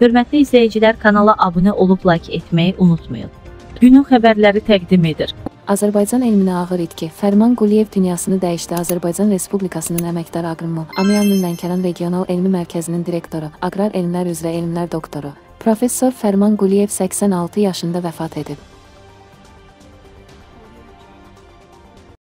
Hörmətli izləyicilər, kanala abunə olub like etməyi unutmayın. Günün xəbərləri təqdim edir. Azərbaycan elminə ağır itki. Fərman Quliyev dünyasını dəyişdi. Azərbaycan Respublikasının əməkdar aqronomu, Amiyanlı Lənkəran Regional Elmi Mərkəzinin direktoru, aqrar elmlər üzrə elmlər doktoru, Professor Fərman Quliyev 86 yaşında vəfat edib.